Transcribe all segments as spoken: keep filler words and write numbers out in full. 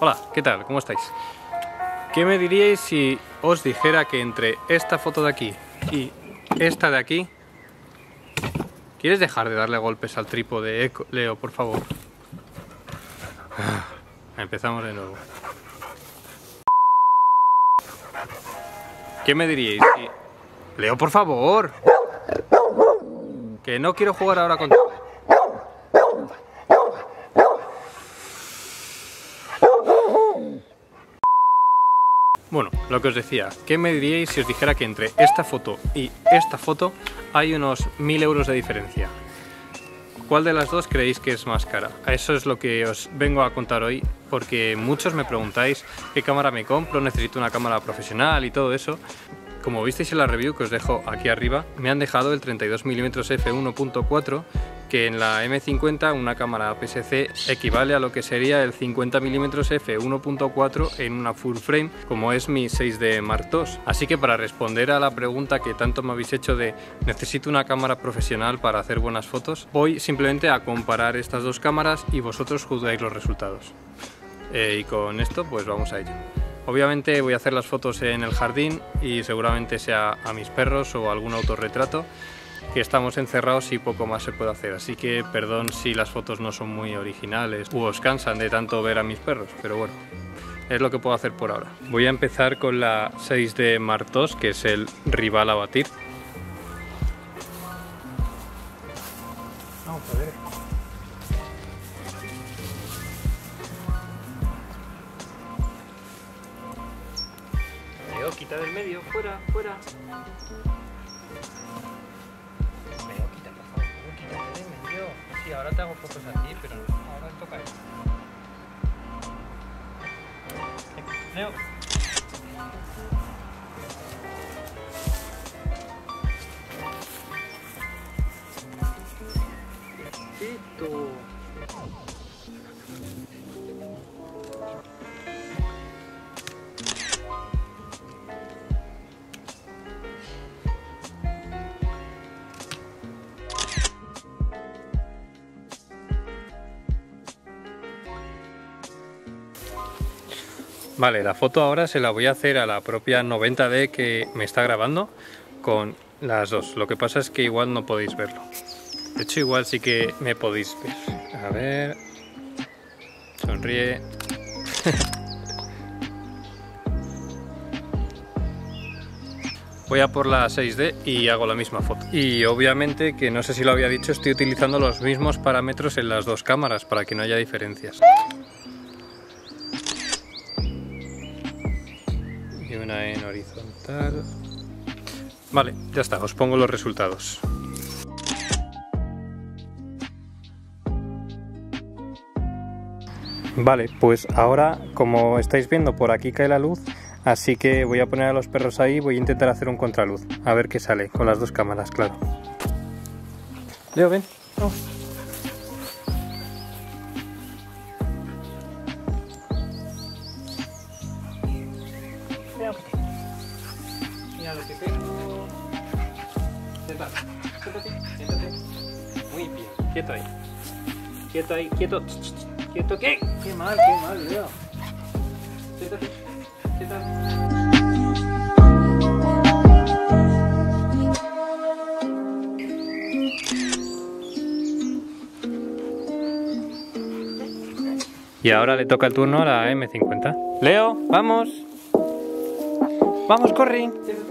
Hola, ¿qué tal? ¿Cómo estáis? ¿Qué me diríais si os dijera que entre esta foto de aquí y esta de aquí... ¿Quieres dejar de darle golpes al trípode, Leo, por favor? Empezamos de nuevo. ¿Qué me diríais si... Leo, por favor. Que no quiero jugar ahora contigo. Bueno, lo que os decía, ¿qué me diríais si os dijera que entre esta foto y esta foto hay unos mil euros de diferencia? ¿Cuál de las dos creéis que es más cara? Eso es lo que os vengo a contar hoy, porque muchos me preguntáis qué cámara me compro, necesito una cámara profesional y todo eso. Como visteis en la review que os dejo aquí arriba, me han dejado el treinta y dos milímetros f uno punto cuatro, que en la eme cincuenta, una cámara A P S C, equivale a lo que sería el cincuenta milímetros f uno punto cuatro en una full frame, como es mi seis D Mark dos. Así que para responder a la pregunta que tanto me habéis hecho de necesito una cámara profesional para hacer buenas fotos, voy simplemente a comparar estas dos cámaras y vosotros juzgáis los resultados. Eh, y con esto pues vamos a ello. Obviamente voy a hacer las fotos en el jardín y seguramente sea a mis perros o algún autorretrato, que estamos encerrados y poco más se puede hacer, así que perdón si las fotos no son muy originales u os cansan de tanto ver a mis perros, pero bueno, es lo que puedo hacer por ahora. Voy a empezar con la seis D Mark dos, que es el rival a batir. Vamos a ver. Leo, quita del medio, fuera, fuera. Sí, ahora te hago fotos a ti, pero ahora toca esto. Leo. Quito. Vale, la foto ahora se la voy a hacer a la propia noventa D que me está grabando con las dos. Lo que pasa es que igual no podéis verlo. De hecho, igual sí que me podéis ver. A ver... Sonríe. Voy a por la seis D y hago la misma foto. Y obviamente, que no sé si lo había dicho, estoy utilizando los mismos parámetros en las dos cámaras para que no haya diferencias. Y una en horizontal. Vale, ya está, os pongo los resultados. Vale, pues ahora, como estáis viendo, por aquí cae la luz, así que voy a poner a los perros ahí, voy a intentar hacer un contraluz, a ver qué sale, con las dos cámaras, claro. Leo, ven. Oh. Mira lo que tengo. Siéntate, siéntate, siéntate. Muy bien, quieto ahí. Quieto ahí, quieto. Quieto, ¿qué? Qué mal, qué mal, Leo. Siéntate, siéntate. Y ahora le toca el turno a la eme cincuenta. Leo, vamos. Vamos, corre.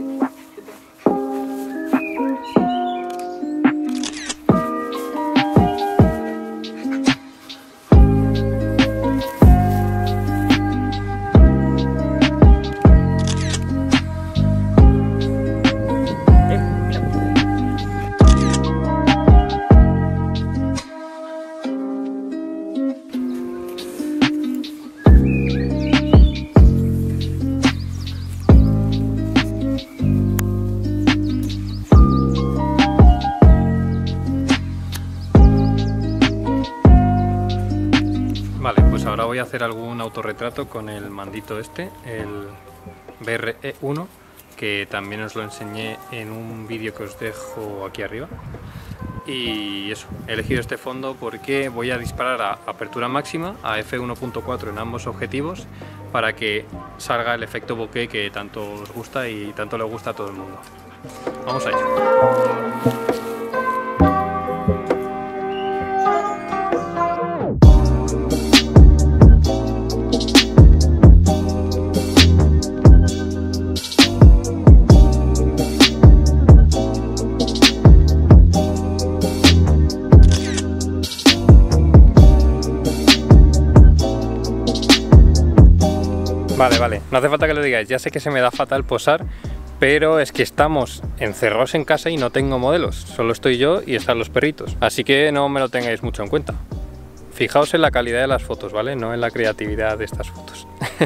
Ahora voy a hacer algún autorretrato con el mandito este, el B R E uno, que también os lo enseñé en un vídeo que os dejo aquí arriba. Y eso, he elegido este fondo porque voy a disparar a apertura máxima, a efe uno punto cuatro en ambos objetivos, para que salga el efecto bokeh que tanto os gusta y tanto le gusta a todo el mundo. Vamos a ello. Vale, vale, no hace falta que lo digáis, ya sé que se me da fatal posar, pero es que estamos encerrados en casa y no tengo modelos, solo estoy yo y están los perritos, así que no me lo tengáis mucho en cuenta. Fijaos en la calidad de las fotos, ¿vale? No en la creatividad de estas fotos.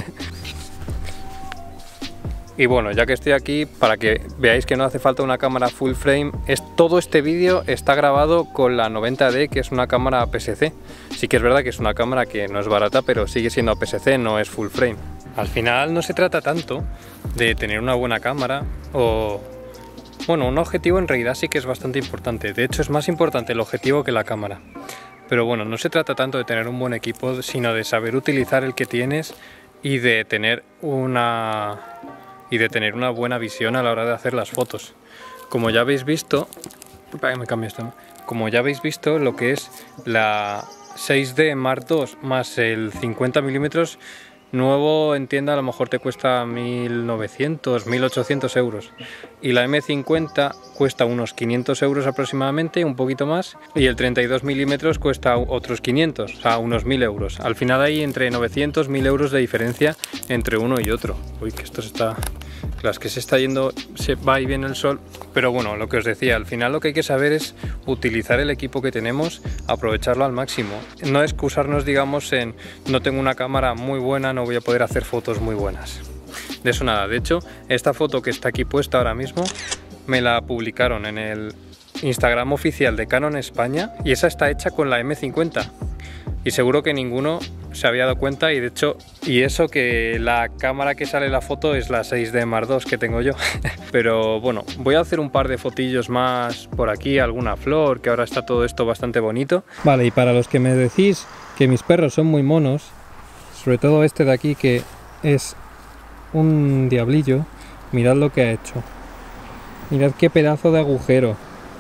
Y bueno, ya que estoy aquí, para que veáis que no hace falta una cámara full frame, es, todo este vídeo está grabado con la noventa D, que es una cámara A P S C. Sí que es verdad que es una cámara que no es barata, pero sigue siendo A P S C, no es full frame. Al final no se trata tanto de tener una buena cámara o... Bueno, un objetivo en realidad sí que es bastante importante. De hecho, es más importante el objetivo que la cámara. Pero bueno, no se trata tanto de tener un buen equipo, sino de saber utilizar el que tienes y de tener una... y de tener una buena visión a la hora de hacer las fotos. Como ya habéis visto, me cambio esto, ¿no? Como ya habéis visto, lo que es la seis D Mark dos más el cincuenta milímetros nuevo en tienda a lo mejor te cuesta mil novecientos, mil ochocientos euros, y la eme cincuenta cuesta unos quinientos euros aproximadamente, un poquito más, y el treinta y dos milímetros cuesta otros quinientos, o sea, unos mil euros. Al final hay entre novecientos, mil euros de diferencia entre uno y otro. Uy, que esto se está... Las que se está yendo, se va y viene el sol, pero bueno, lo que os decía, al final lo que hay que saber es utilizar el equipo que tenemos, aprovecharlo al máximo, no excusarnos, digamos, en no tengo una cámara muy buena, no voy a poder hacer fotos muy buenas. De eso nada. De hecho, esta foto que está aquí puesta ahora mismo me la publicaron en el Instagram oficial de Canon España y esa está hecha con la eme cincuenta. Y seguro que ninguno se había dado cuenta, y de hecho, y eso que la cámara que sale la foto es la seis D Mark dos que tengo yo. Pero bueno, voy a hacer un par de fotillos más por aquí, alguna flor, que ahora está todo esto bastante bonito. Vale, y para los que me decís que mis perros son muy monos, sobre todo este de aquí que es un diablillo, mirad lo que ha hecho. Mirad qué pedazo de agujero.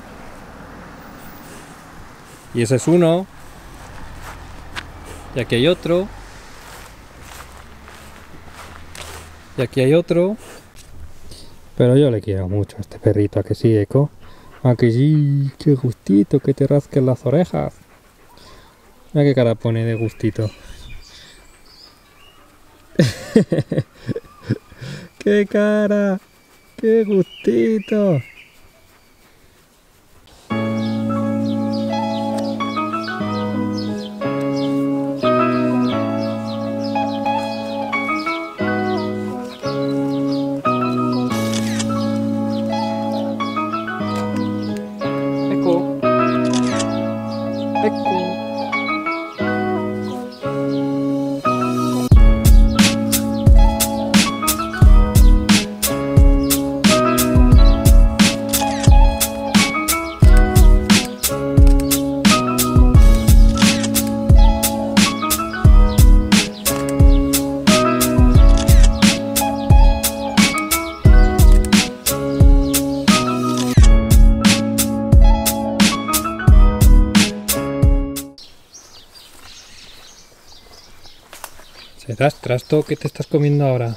Y ese es uno. Y aquí hay otro. Y aquí hay otro. Pero yo le quiero mucho a este perrito, ¿a que sí, Eco? ¿A que sí? Qué gustito que te rasquen las orejas. Mira qué cara pone de gustito. ¡Qué cara! ¡Qué gustito! ¿Serás trasto que te estás comiendo ahora?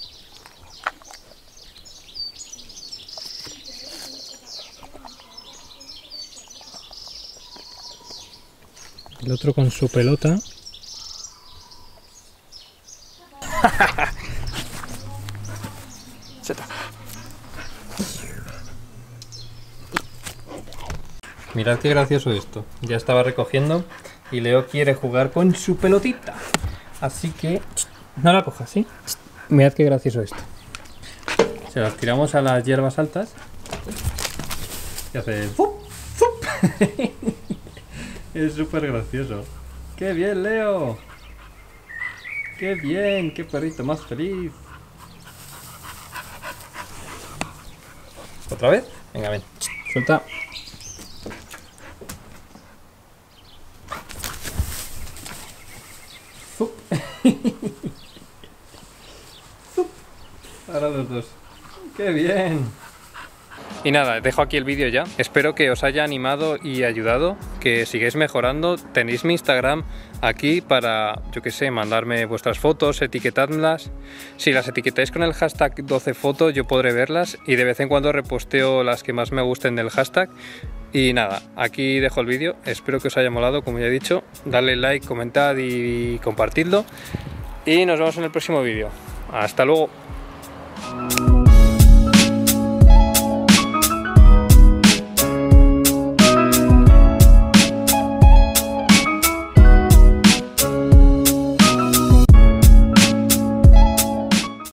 El otro con su pelota. Mirad qué gracioso esto. Ya estaba recogiendo y Leo quiere jugar con su pelotita. Así que no la cojas, ¿sí? Mirad qué gracioso esto. Se las tiramos a las hierbas altas y hace ¡fup! ¡fup! Es súper gracioso. ¡Qué bien, Leo! ¡Qué bien! ¡Qué perrito más feliz! ¿Otra vez? Venga, ven. Suelta. Zup. Zup. Ahora los dos. ¡Qué bien! Y nada, dejo aquí el vídeo ya. Espero que os haya animado y ayudado, que sigáis mejorando. Tenéis mi Instagram aquí para, yo que sé, mandarme vuestras fotos, etiquetadlas. Si las etiquetáis con el hashtag doce fotos, yo podré verlas y de vez en cuando reposteo las que más me gusten del hashtag. Y nada, aquí dejo el vídeo. Espero que os haya molado, como ya he dicho. Dale like, comentad y compartidlo. Y nos vemos en el próximo vídeo. Hasta luego.